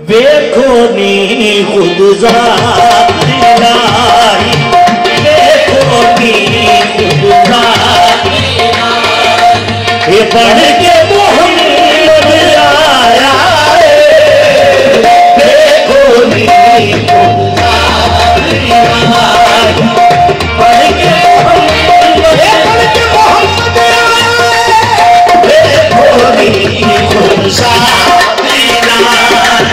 देखो नी खुद ज़ात इलाही, देखो नी खुद ज़ात इलाही, ये पढ़ के मोहम्मद आया है, देखो नी खुद ज़ात इलाही, पढ़ के मोहम्मद आया है, देखो नी खुद ज़ात इलाही,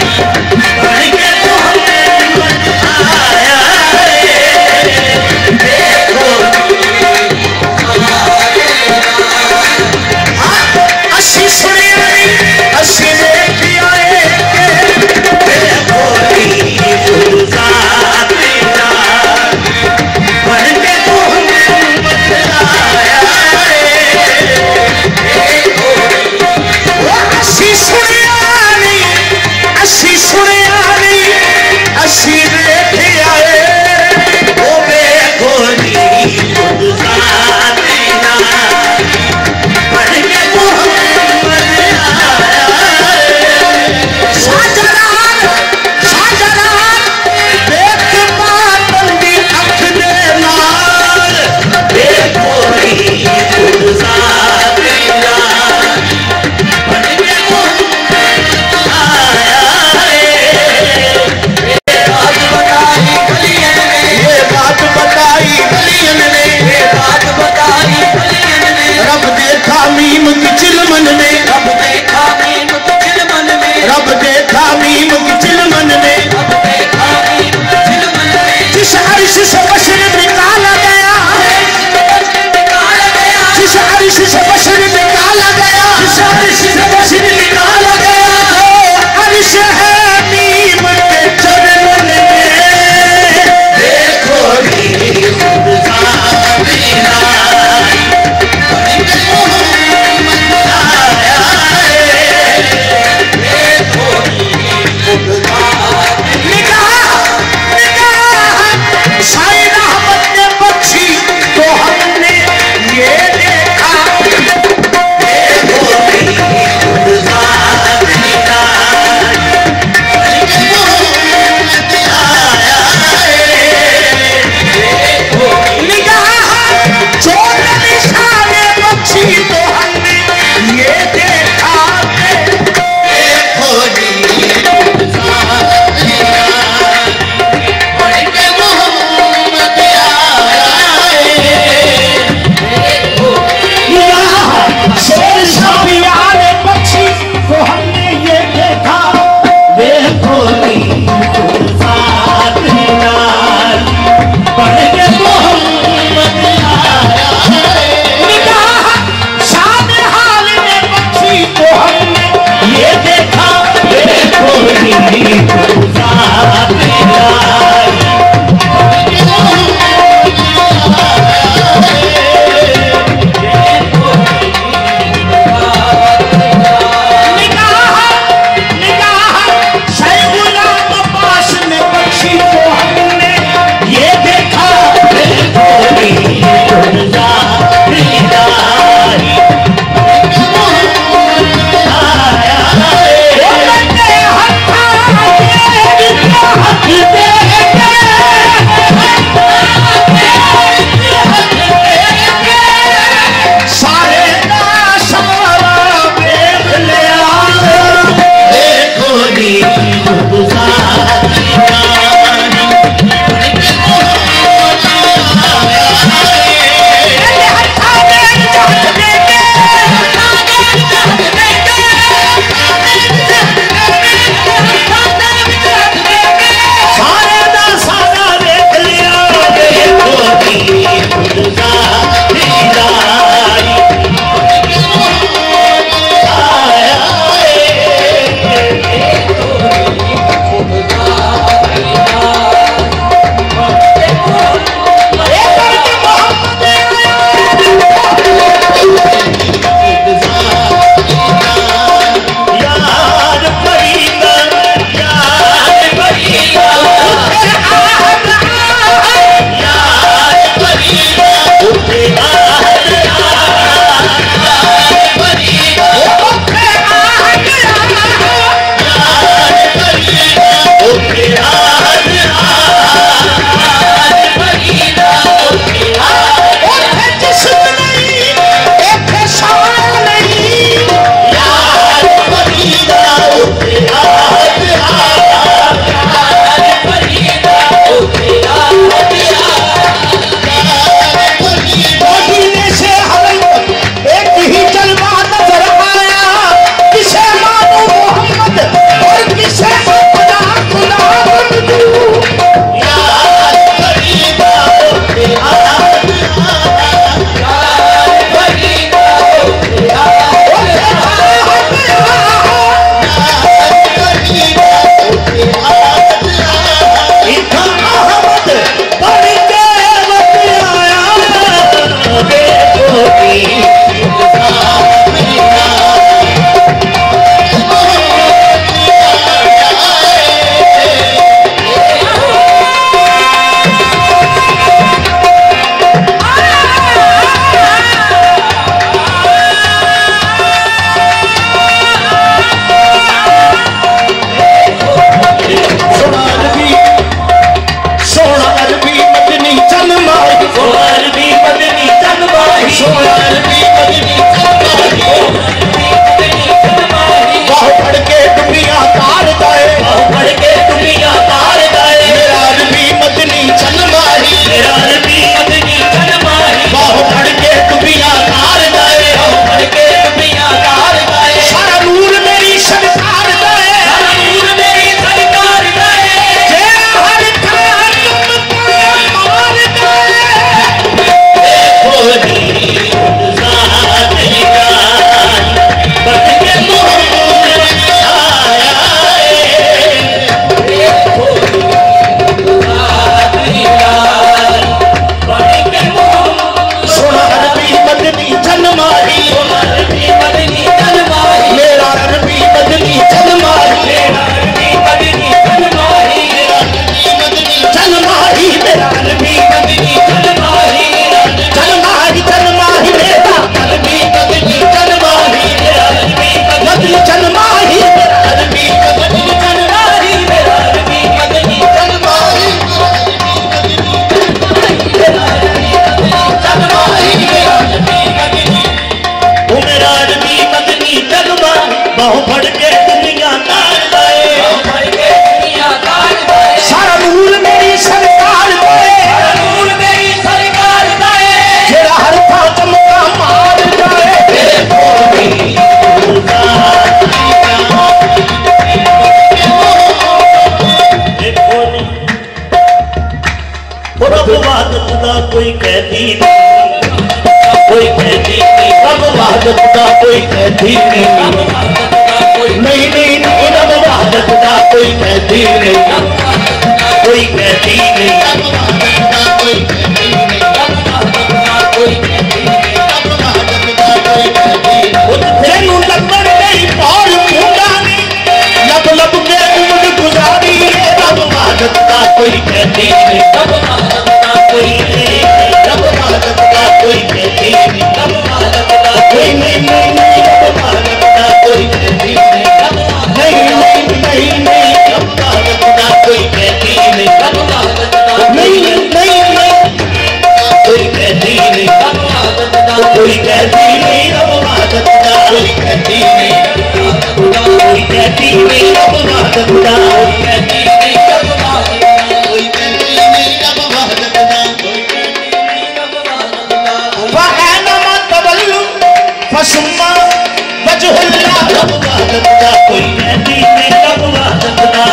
वहादत का कोई कहती नहीं, कोई कहती नहीं, रब वहादत का कोई कहती नहीं, नहीं नहीं नहीं, रब वहादत का कोई कहती नहीं, कोई कहती नहीं, रब वहादत का कोई कहती नहीं, कोई कहती नहीं, रब वहादत का कोई कहती नहीं। तेनू लंबड़ नहीं और मुंडा नहीं, लब लब के उम्र गुजारी, रब वहादत का कोई कहती नहीं, रब वहादत का कोई नहीं, रब वहादत का कोई कहती नहीं, रब वहादत का कोई नहीं नहीं, रब वहादत का कोई कहती नहीं, नहीं नहीं नहीं, रब वहादत का कोई कहती नहीं, रब वहादत का नहीं नहीं नहीं, कोई कहती नहीं, रब वहादत का कोई कहती नहीं, रब वहादत का कोई कहती नहीं, कोई कहती नहीं, रब वहादत का कोई कहती नहीं, रब वहादत का कोई कहती नहीं, रब वहादत का कोई कहती नहीं, रब वहादत का वहनमा तवल्लु फसुम्मा वजहुल्लाह, रब वहादत का कोई कहती नहीं, रब वहादत का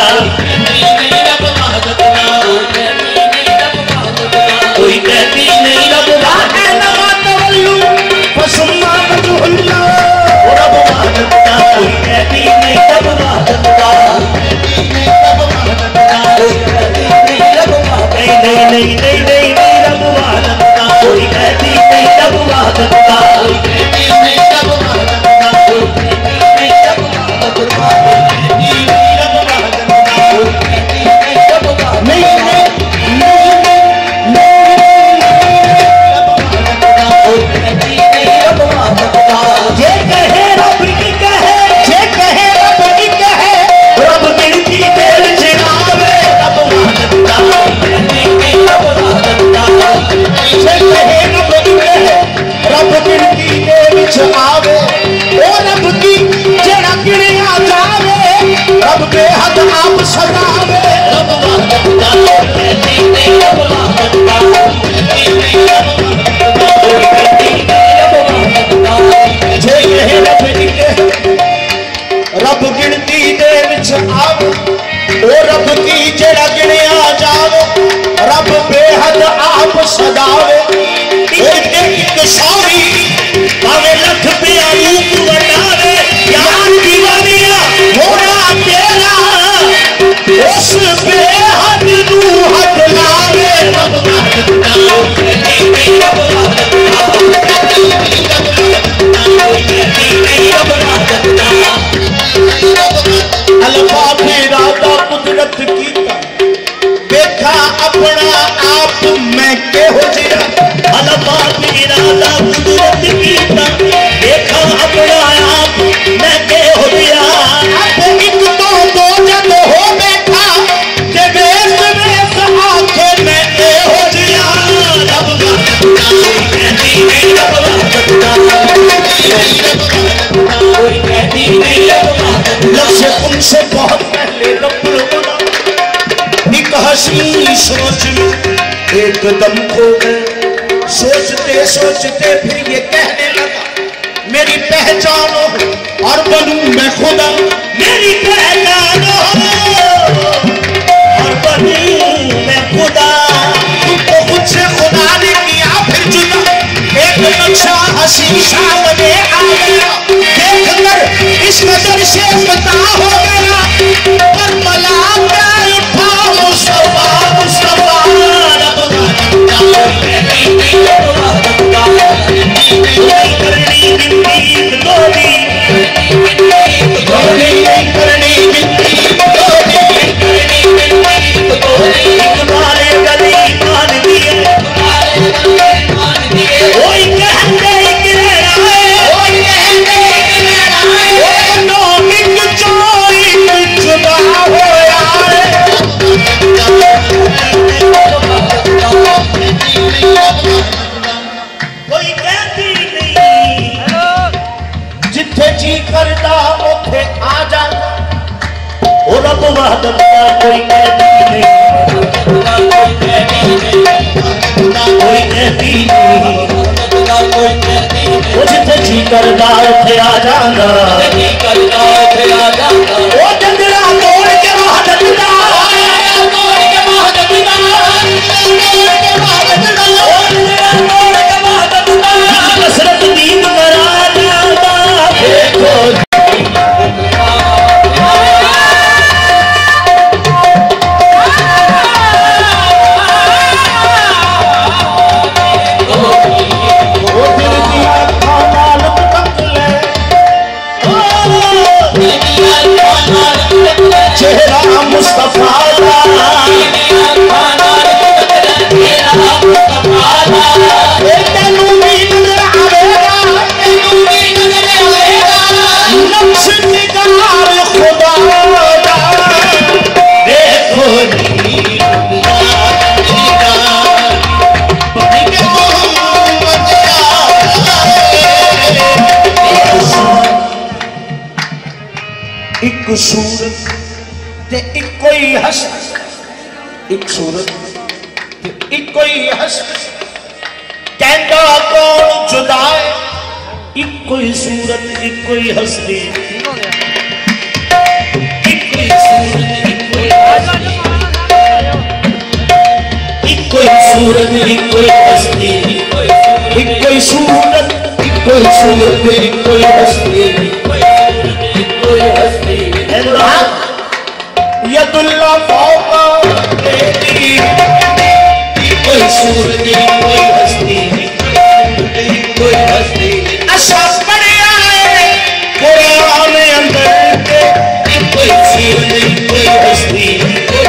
कोई कहती नहीं, रब वहादत का तवल्लु फसुम्मा वजहुल्लाह, रब वहादत का कोई कहती नहीं, रब वहादत का नहीं नहीं नहीं नहीं, रब वहादत का कोई कहती नहीं, रब वहादत का कोई कहती नहीं, रब वहादत का कोई कहती नहीं, रब वहादत का कोई कहती नहीं, रब वहादत का कोई कहती नहीं, रब वहादत नहीं नहीं नहीं, रब वहादत का जे कहे रब की कहे, जे कहे रब की कहे, रब गिनती तेल चिरावे, रब वहादत का रब वहादत का जे कहे रब की कहे, रब गिनती तेल चिरावे, ओ रब की जेड़ा गिणिया जावे, रब बेहद आप सदावे, रब वहादत का कहती नहीं, रब वहादत का कहती नहीं, रब वहादत का कहती नहीं, रब वहादत का जे कहे रब की कहे, रब गिनती दे विच आवे, ओ रब की जेड़ा गिणिया जावे, रब बेहद आप सदावे, एक एक सौरी भावे लख पिया रूप वटावे, यार दीवानिया होना तेरा, उस बेहद नू हद लावे, रब वहादत का कहती नहीं, रब वहादत का कहती नहीं, रब वहादत का कहती नहीं, रब वहादत का अल्फा फिरादा कुदरत कीता, देखा अपना आप मैं केहो जिया, अल्फा फिरादा कुदरत कीता, देखा अपना आप मैं केहो जिया, अब एक तो जब हो बैठा, जे बेस बेस आखे मैं केहो जिया, रब वहादत का कोई कहती नहीं, रब वहादत का कोई कहती नहीं, रब वहादत लफ्ज़ उनसे बहुत पहले रब्बुल उला एक हसीन सोच में एकदम खो गए, सोचते सोचते फिर ये कहने लगा, मेरी पहचानो और बनूं मैं खुदा, मेरी पहचानो और बनूं मैं खुदा, तुमको खुद से खुदा ने किया फिर जुदा, एक नक्शा हसीन सामने आ गया, देखकर इस नजर से पता हो गया, पर मला प्यार उठा मुस्तफा, मुस्तफा, रब वहादत का कोई कहती नहीं, रब वहादत का कोई करनी बिनती दोदी, नहीं करनी बिनती दोदी, करनी बिनती दोदी, तुम्हारे गली मान दिए, कोई कहते गिरा है, कोई कहते गिरा है, नो मिट चोरी जुदा हो यार, कोई कहती नहीं, जिथे जी करता उथे आ जाता, ओ रब वहादत का कोई कहती नहीं, कोई कहती नहीं, कोई कहती नहीं, जिथे जी करता उथे आ जाना, ओ जंगला तोड़ के वहादत का, तोड़ के वहादत का, मुस्तफा तेनू भी नजर आवेगा नक्श निगार खुदा दा देखो एक सूरत ते इको ही हसन एक सूरत ते इको ही हसन कहता कौन जुदा है इको ही सूरत इको ही हस्ती इको ही सूरत इको ही हस्ती इको ही सूरत इको ही हस्ती इको ही सूरत इको ही सूरत इको ही हस्ती यदुल्ला फौका कोई सूरत कोई हस्ती कोई हस्ती अच्छा पढ़े आए कुरान अंदर कोई सूरत कोई हस्ती कोई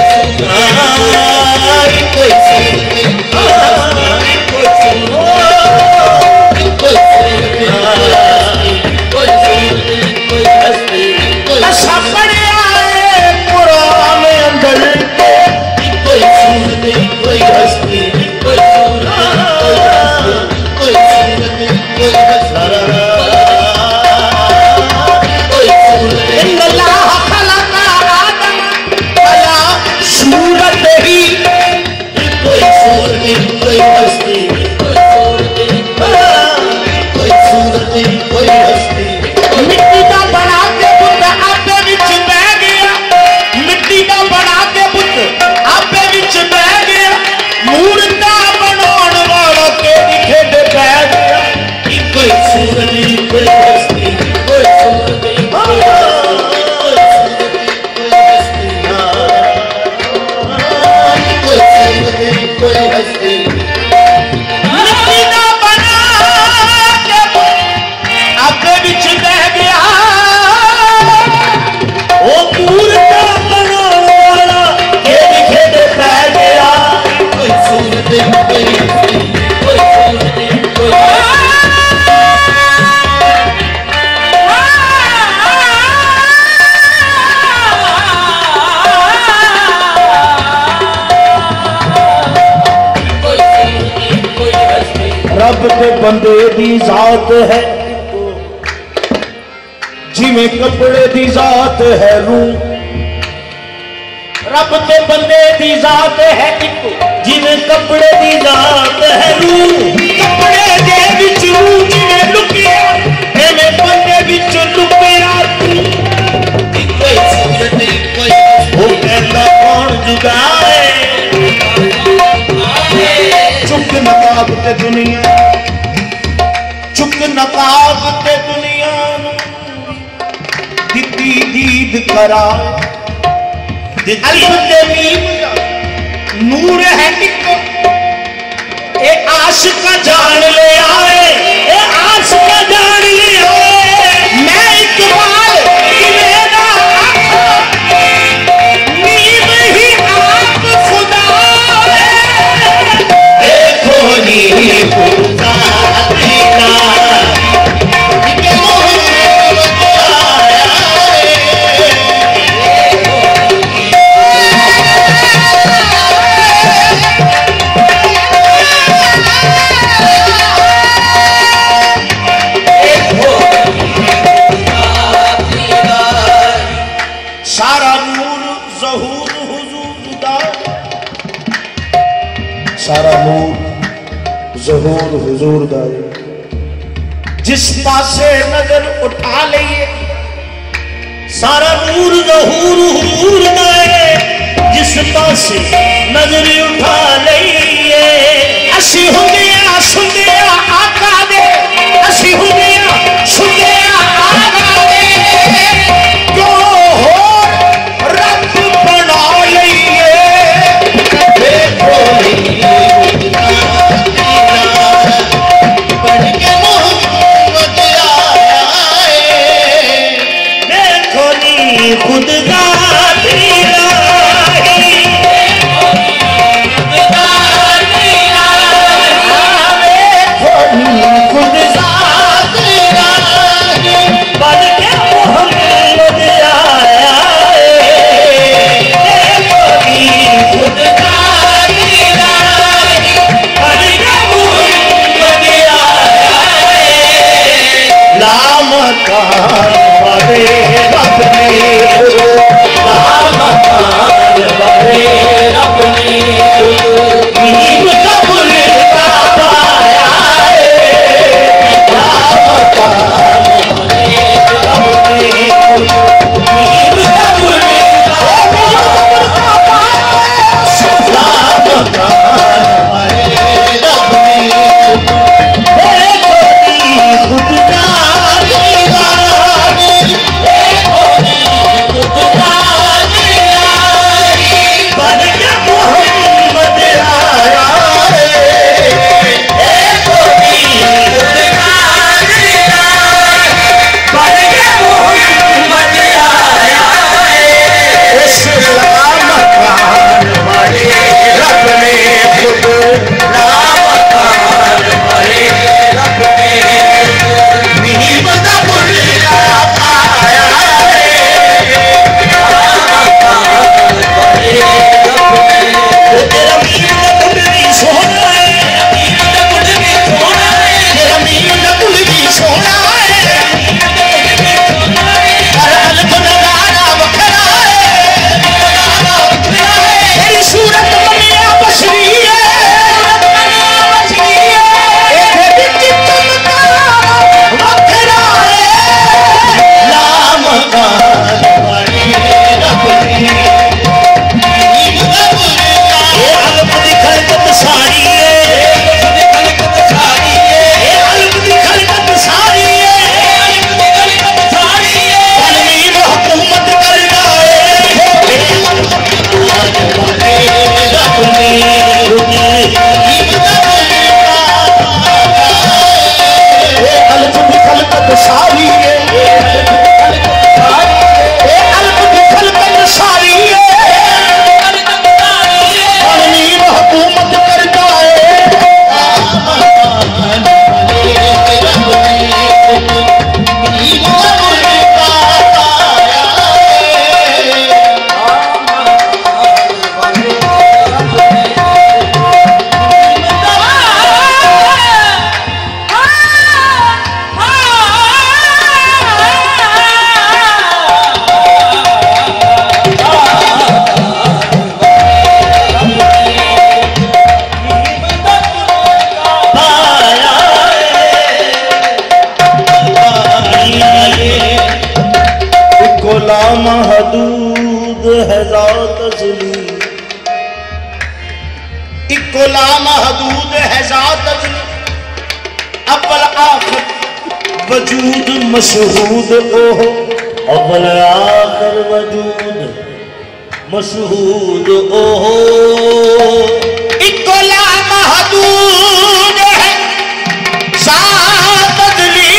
रब के बंदे दी जात है जिमें कपड़े दी जात है रूह रब के बंदे दी जात है जिमें कपड़े दी जात है रूह कपड़े दे विच रूह जिमें लुकिया एवें बंदे विच लुकिया वो कहता कौन जुगाए चुक नकाब ते दुनिया चुक नकाब ते दुनिया दिती दीद करा अल्फ ते मीम नूर है इको ए आशिका जान ले आए ए आशिका जान ले आए मैं इकबाल मेरा नीम ही आप खुदा देखो नी खुदा तेरा सारा नूर ज़हूर हुजूर दा जिस पासे नजर उठा लईए सारा नूर ज़हूर हुजूर दा जिस पासे नजर उठा लईए असी हुंदिया सुंदिया आका दे असी हुंदिया सुंदिया आका दे जो हो रब बना लईए देखो खुद का तेरा अजली इको ला महदूद है जात अजली अव्वल आखिर वजूद मशहूद ओहो अव्वल आखिर वजूद मशहूद ओहो इको ला महदूद है जात अजली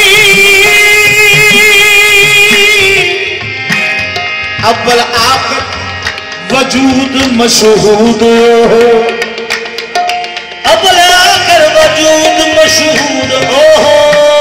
अव्वल आखिर वजूद मशहूद ओहो अव्वल आखिर वजूद मशहूद ओहो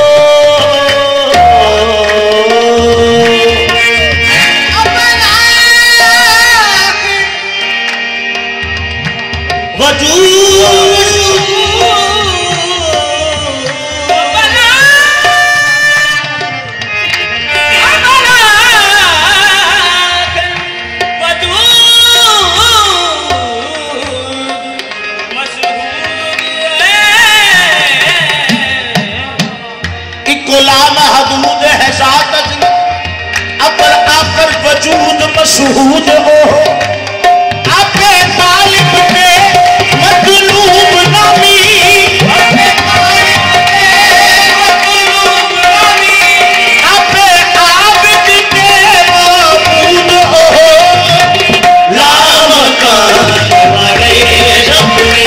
वजूद मशहूद हो आपके तालिब पे मतलूब नामी आपके आबिद के मौजूद हो लामकान वाले रब ने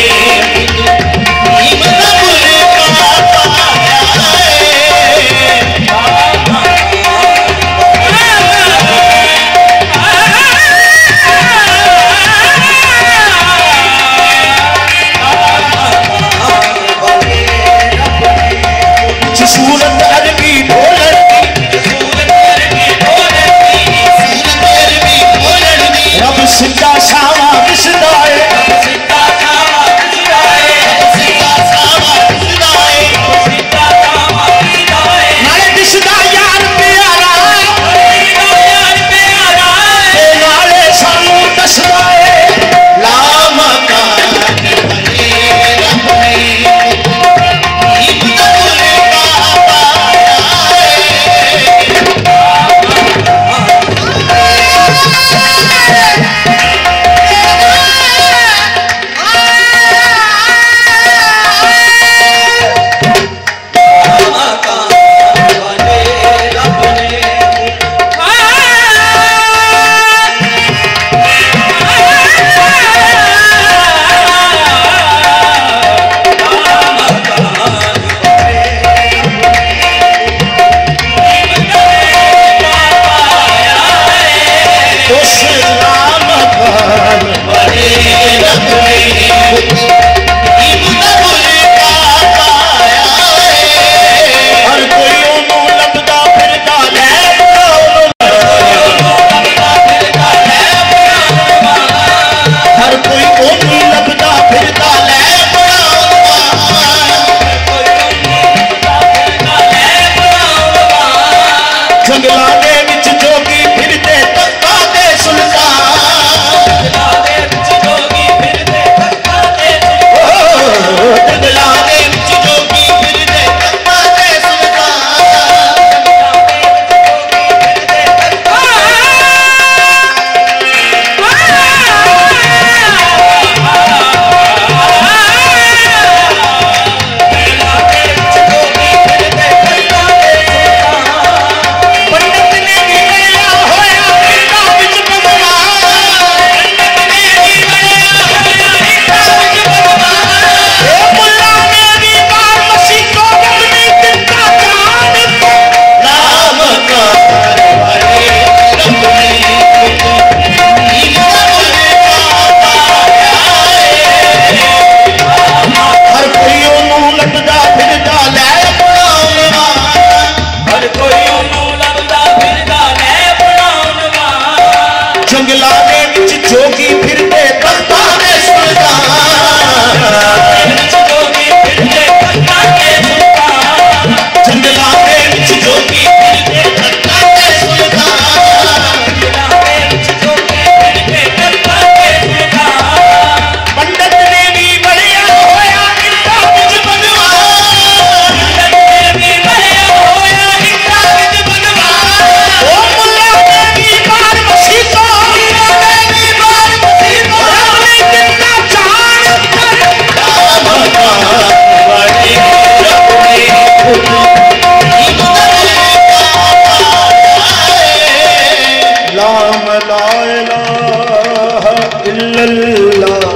इल्लल्लाह।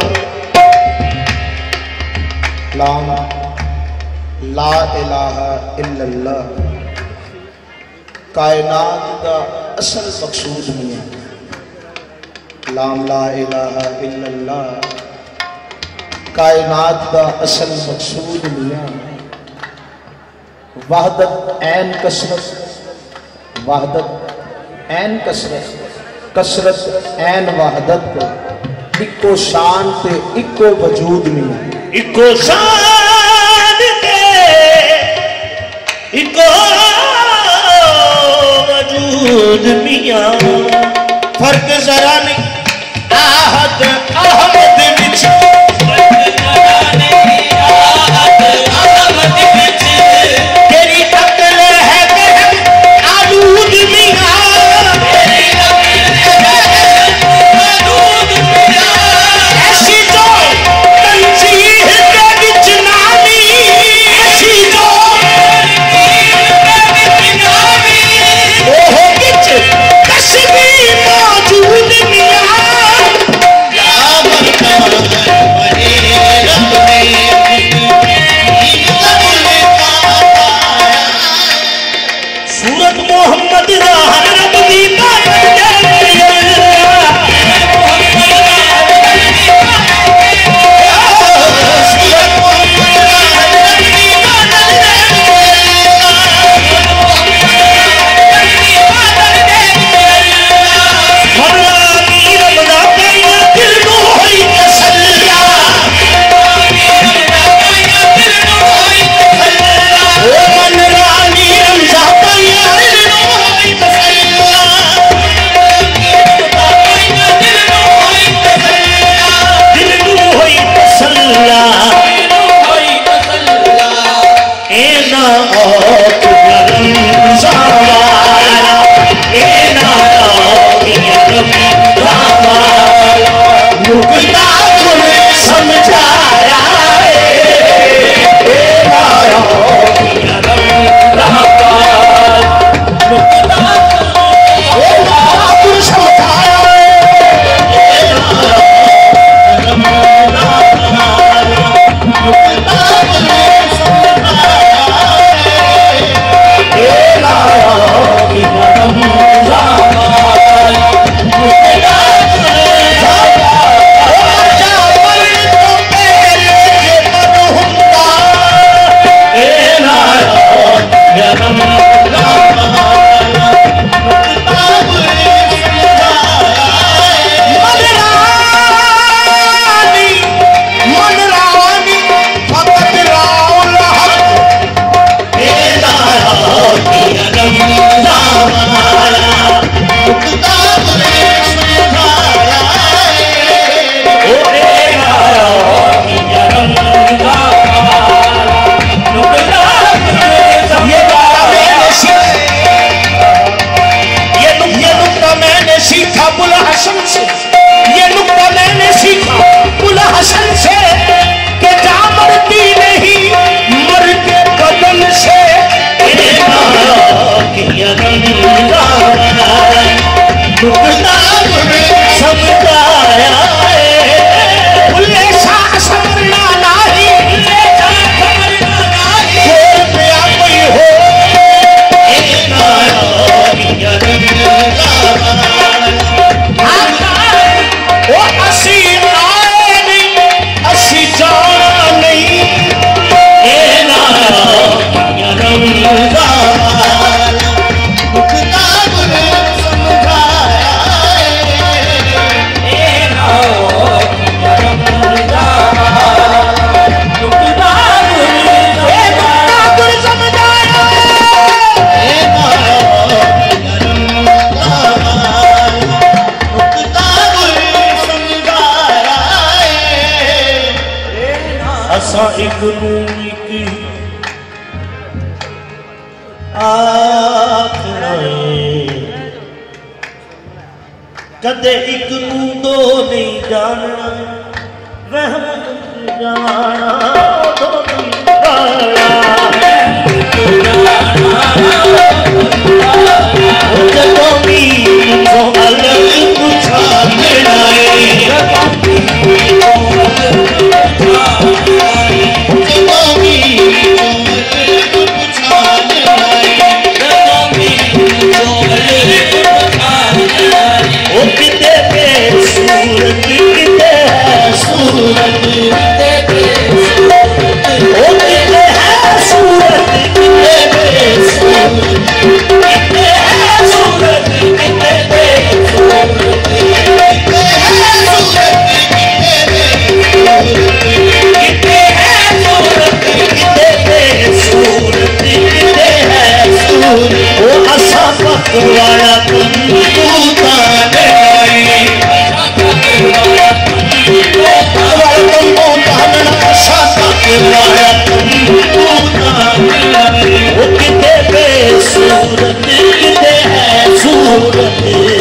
लाम ला इलाहा इल्लल्लाह कायनात का असल मकसूद नहीं है। लाम ला इलाहा इल्लल्लाह कायनात का असल मकसूद नहीं है। वहदत ऐन कसरत, वहदत ऐन कसरत, कसरत ऐन वहदत को इको शान ते इको वजूद नहीं है। इको शान ते इको वजूद मियां फर्क जरा नहीं आहद अहमद विच कदे एक नू दो नहीं जानना वहम जाना दो नहीं जाना पकवाया तुम ताने आई पकवाया तुम ताने आई वो किते बेसूरत किते है सूरत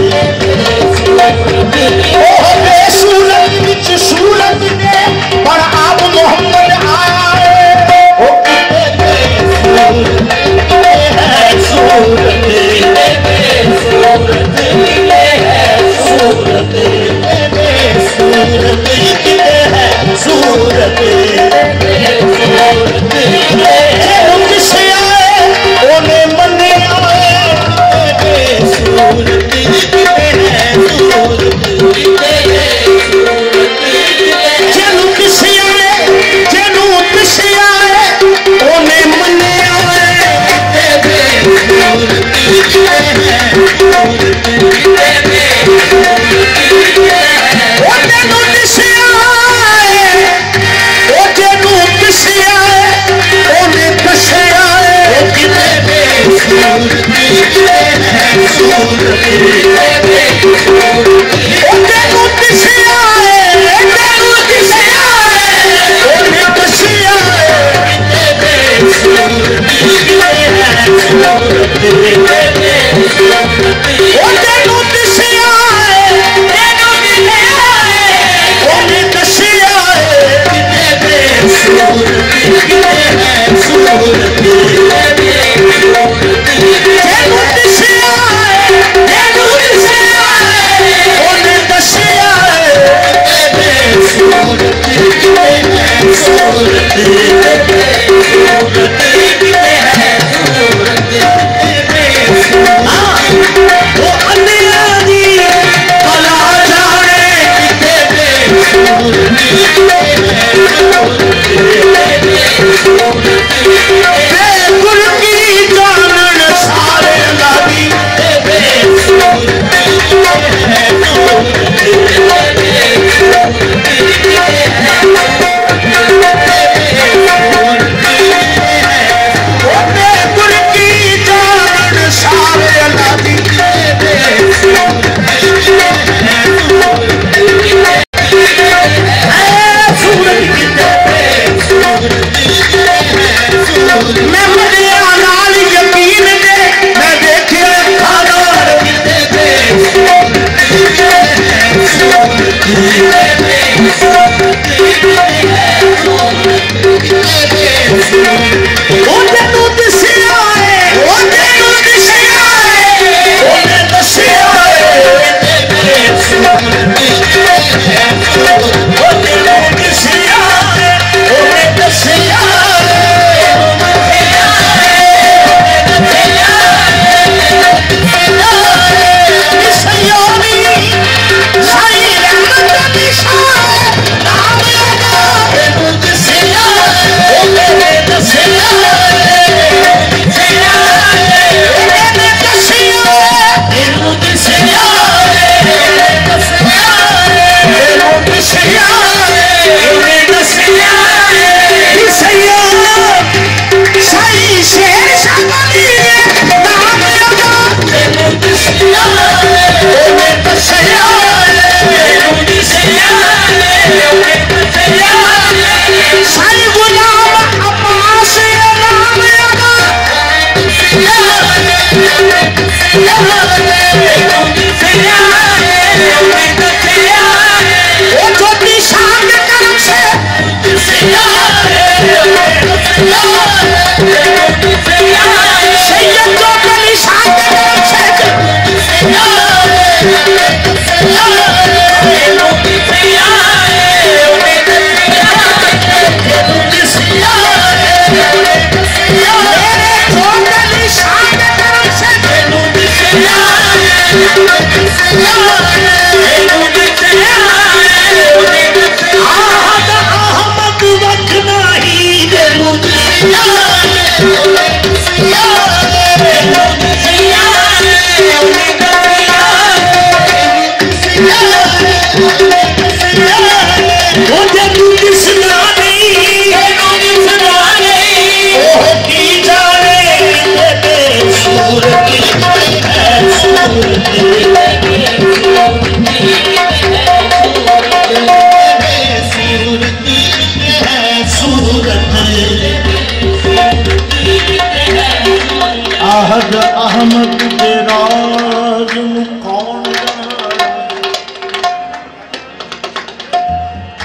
बेसूरत विच सूरत ने पर आप मोहम्मद आया वो किते बेसूरत सूरत सूरत सूरत किसे आए ओने मने आए सूरत जेनू किसे आए जेनू किसे आए ओने मने आए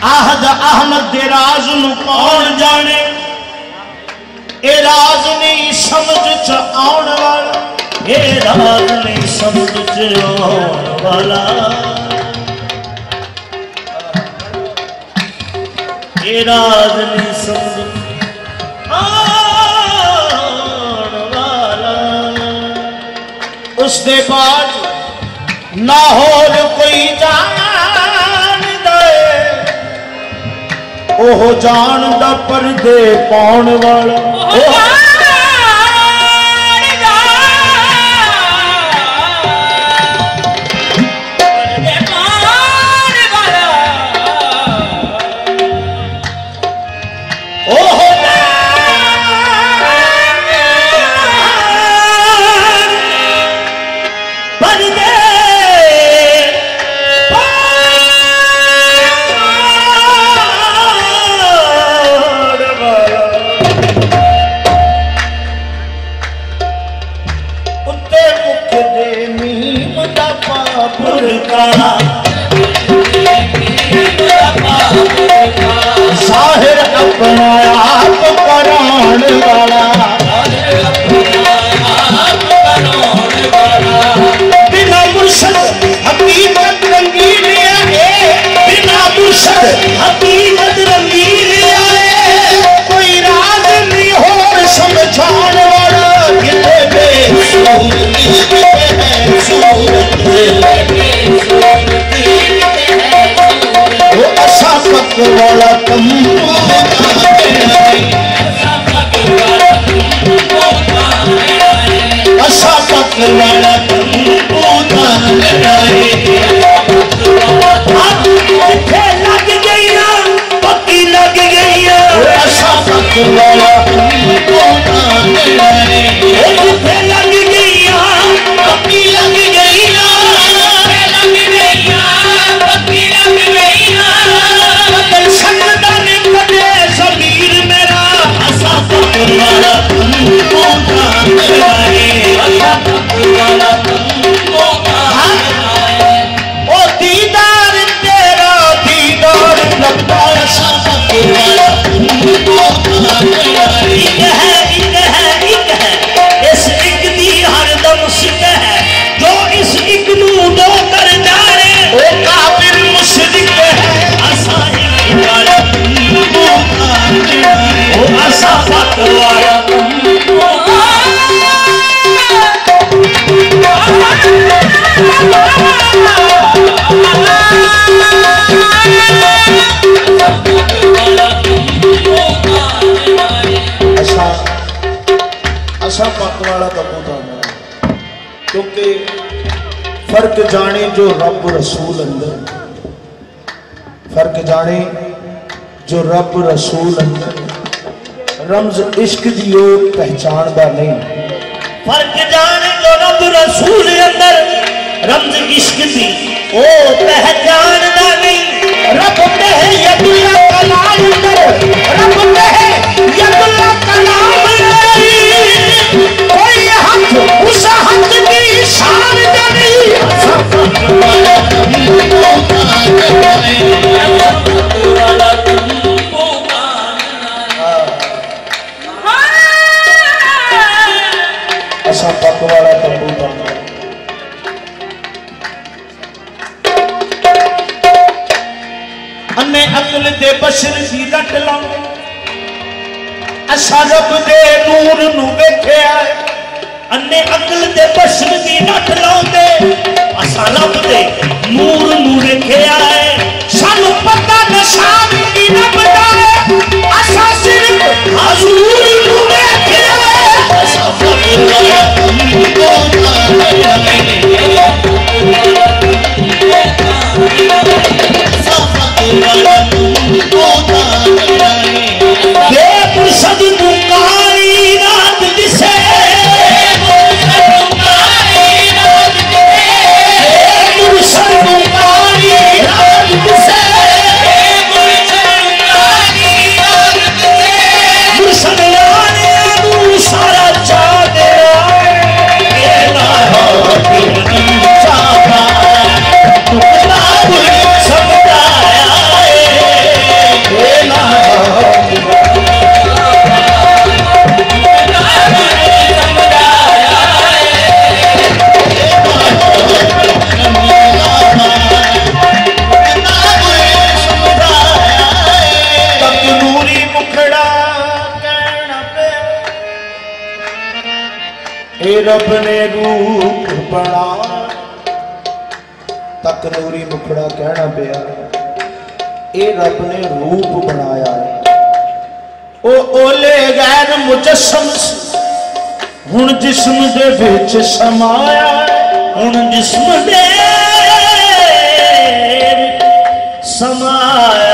आहद अहमद दे राज नू कौन जाने, ए राज नहीं समझ च आउण वाला, ए राज नहीं समझ च आउण वाला, ए राज नहीं समझ आउण वाला। उसके बाद ना होर कोई जान ओह जान दा परदे पाउण वाला, साहिर अपना आप कराण वाला, बिना मुर्शद हकीकत रंगीन है, बिना मुर्शद हकीकत रंगीन है, कोई राज नहीं हो समझाण वाला, कितने बेसूरती है सूरत वो असा पक वाला तंबू, असा पक वाला तंबू लग गई ना पक्की लग गई, असा पक वाला तंबू लग गई पक्की लग गई, असा पक वाला तंबू था, क्योंकि फर्क जाने जो रब रसूल अंदर, फर्क जाने जो रब रसूल अंदर, रमज इश्क दी पहचान दा नहीं, फर्क जाने जो रब रसूल अंदर, रमज इश्क दी ओ पहचान दा नहीं, रब कहे यदुल्ला कलाम अंदर, रब कहे यदुल्ला कलाम कोई हक उस हक की शान नहीं, असा पक वाला तंबू था। अन्ने अकल दे बशर दी लट लाऊं, असा रब दे नूर नू वेख्या, अन्ने अकल दे बशर दी लट लाउंदे, असा रब दे नूर नू वेख्या है, सानू पता निशान की रब दा है, असा सिर्फ हजूर नू वेख्या है, असा फकर वाला मुर्शद पुकारी रात दिसे, मुर्शद पुकारी रात दिसे, मुर्शद लाने सारा चाँद समझाया रब ने रूप बनाया। तक नूरी मुखड़ा कहना पिया ये रब ने रूप बनाया है। ओ ओले गैर मुजस्सम हुण जिस्म दे विच समाया हुण जिस्म दे समाया